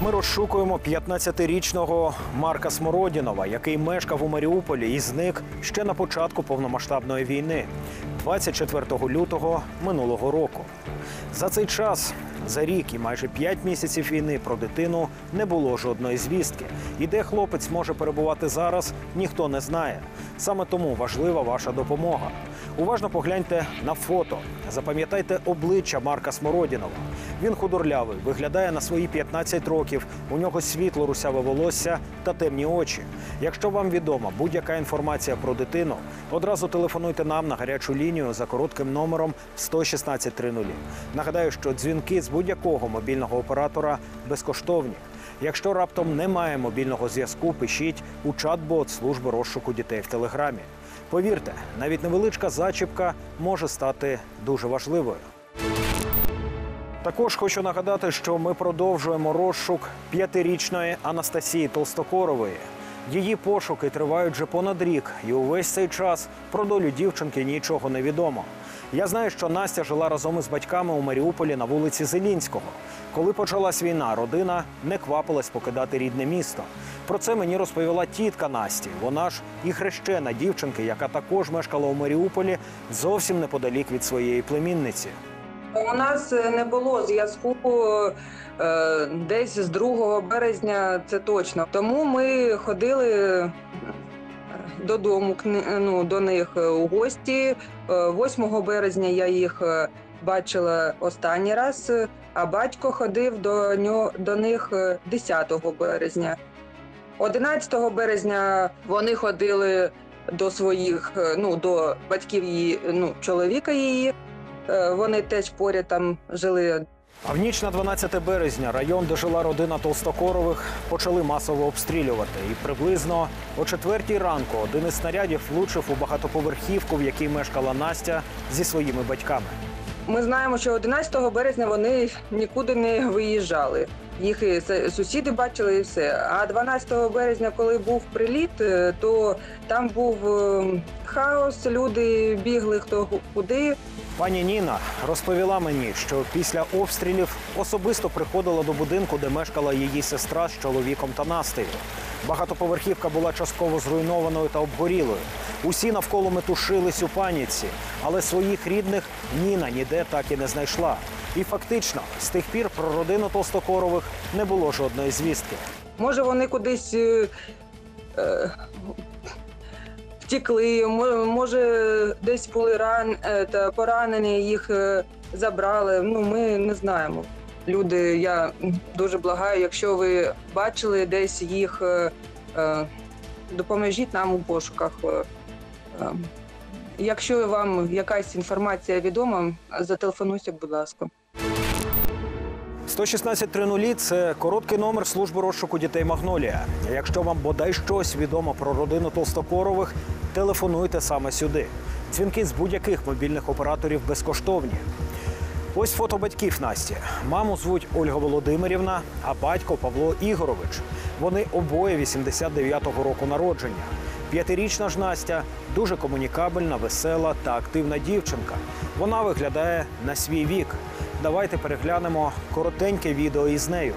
Ми розшукуємо 15-річного Марка Смородінова, який мешкав у Маріуполі і зник ще на початку повномасштабної війни, 24 лютого минулого року. За цей час, за рік і майже 5 місяців війни про дитину не було жодної звістки. І де хлопець може перебувати зараз, ніхто не знає. Саме тому важлива ваша допомога. Уважно погляньте на фото. Запам'ятайте обличчя Марка Смородінова. Він худорлявий, виглядає на свої 15 років, у нього світло русяве волосся та темні очі. Якщо вам відома будь-яка інформація про дитину, одразу телефонуйте нам на гарячу лінію за коротким номером 11630. Нагадаю, що дзвінки з будь-якого мобільного оператора безкоштовні. Якщо раптом немає мобільного зв'язку, пишіть у чат-бот служби розшуку дітей в Телеграмі. Повірте, навіть невеличка зачіпка може стати дуже важливою. Також хочу нагадати, що ми продовжуємо розшук 5-річної Анастасії Толстокорової. Її пошуки тривають вже понад рік, і увесь цей час про долю дівчинки нічого не відомо. Я знаю, що Настя жила разом із батьками у Маріуполі на вулиці Зелінського. Коли почалась війна, родина не квапилась покидати рідне місто. Про це мені розповіла тітка Насті. Вона ж і хрещена дівчинки, яка також мешкала у Маріуполі зовсім неподалік від своєї племінниці. У нас не було зв'язку десь з 2 березня, це точно. Тому ми ходили додому до них у гості. 8 березня я їх бачила останній раз, а батько ходив до них 10 березня. 11 березня вони ходили до своїх, до батьків її, чоловіка її. Вони теж поряд там жили. А в ніч на 12 березня район, де жила родина Толстокорових, почали масово обстрілювати. І приблизно о 4 ранку один із снарядів влучив у багатоповерхівку, в якій мешкала Настя зі своїми батьками. Ми знаємо, що 11 березня вони нікуди не виїжджали. Їх і сусіди бачили і все. А 12 березня, коли був приліт, то там був хаос, люди бігли хто куди. Пані Ніна розповіла мені, що після обстрілів особисто приходила до будинку, де мешкала її сестра з чоловіком та Настею. Багатоповерхівка була частково зруйнованою та обгорілою. Усі навколо метушились у паніці, але своїх рідних Ніна ніде так і не знайшла. І фактично, з тих пір про родину Толстокорових не було жодної звістки. Може, вони кудись втекли, може, десь були поранені, їх забрали. Ми не знаємо. Люди, я дуже благаю, якщо ви бачили десь їх, допоможіть нам у пошуках. Якщо вам якась інформація відома, зателефонуйте, будь ласка. 11630 – це короткий номер служби розшуку дітей «Магнолія». Якщо вам бодай щось відомо про родину Толстокорових, телефонуйте саме сюди. Дзвінки з будь-яких мобільних операторів безкоштовні. Ось фото батьків Насті. Маму звуть Ольга Володимирівна, а батько Павло Ігорович. Вони обоє 89-го року народження. 5-річна ж Настя – дуже комунікабельна, весела та активна дівчинка. Вона виглядає на свій вік. Давайте переглянемо коротеньке відео із нею.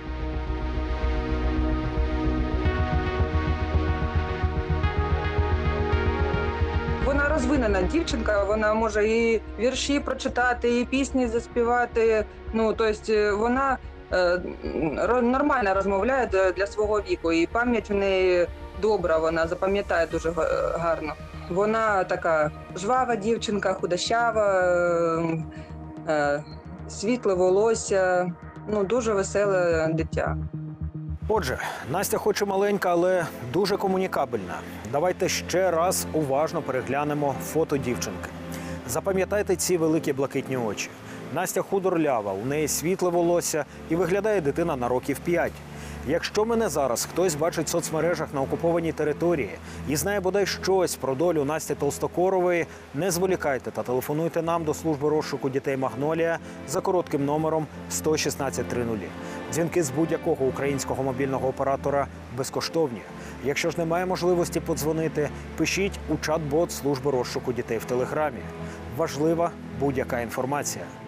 Вона розвинена дівчинка, вона може і вірші прочитати, і пісні заспівати. Тобто вона нормально розмовляє для свого віку, і пам'ять в неї добра, вона запам'ятає дуже гарно. Вона така жвава дівчинка, худощава, світле волосся, дуже веселе дитя. Отже, Настя хоч і маленька, але дуже комунікабельна. Давайте ще раз уважно переглянемо фото дівчинки. Запам'ятайте ці великі блакитні очі. Настя худорлява, у неї світле волосся і виглядає дитина на років 5. Якщо мене зараз хтось бачить в соцмережах на окупованій території і знає бодай щось про долю Насті Толстокорової, не зволікайте та телефонуйте нам до служби розшуку дітей «Магнолія» за коротким номером 11630. Дзвінки з будь-якого українського мобільного оператора безкоштовні. Якщо ж немає можливості подзвонити, пишіть у чат-бот служби розшуку дітей в Телеграмі. Важлива будь-яка інформація.